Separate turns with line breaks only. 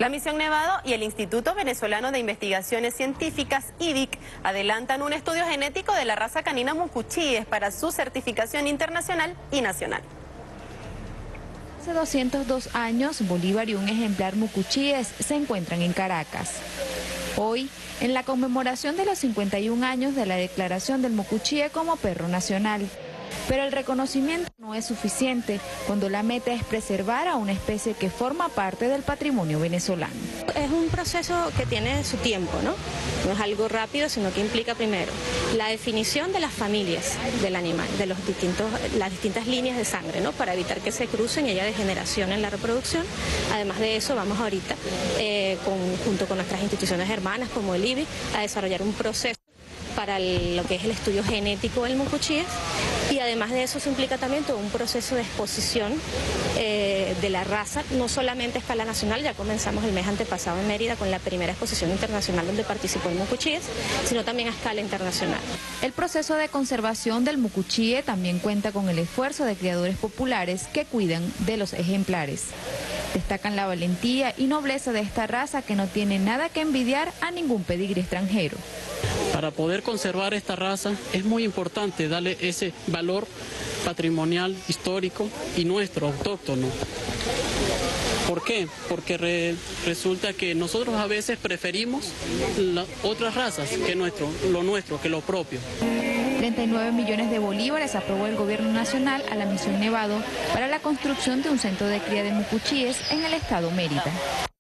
La Misión Nevado y el Instituto Venezolano de Investigaciones Científicas, IVIC, adelantan un estudio genético de la raza canina mucuchíes para su certificación internacional y nacional.
Hace 202 años, Bolívar y un ejemplar mucuchíes se encuentran en Caracas. Hoy, en la conmemoración de los 51 años de la declaración del mucuchíe como perro nacional. Pero el reconocimiento no es suficiente cuando la meta es preservar a una especie que forma parte del patrimonio venezolano.
Es un proceso que tiene su tiempo, ¿no? No es algo rápido, sino que implica primero la definición de las familias del animal, de las distintas líneas de sangre, ¿no? Para evitar que se crucen y haya degeneración en la reproducción. Además de eso, vamos ahorita, junto con nuestras instituciones hermanas como el IVIC, a desarrollar un proceso para lo que es el estudio genético del mucuchíes, y además de eso se implica también todo un proceso de exposición de la raza, no solamente a escala nacional, ya comenzamos el mes antepasado en Mérida con la primera exposición internacional donde participó el mucuchíes, sino también a escala internacional.
El proceso de conservación del mucuchíe también cuenta con el esfuerzo de criadores populares que cuidan de los ejemplares. Destacan la valentía y nobleza de esta raza que no tiene nada que envidiar a ningún pedigrí extranjero.
Para poder conservar esta raza es muy importante darle ese valor patrimonial, histórico y nuestro, autóctono. ¿Por qué? Porque resulta que nosotros a veces preferimos otras razas que lo nuestro, que lo propio.
39 millones de bolívares aprobó el gobierno nacional a la Misión Nevado para la construcción de un centro de cría de mucuchíes en el estado Mérida.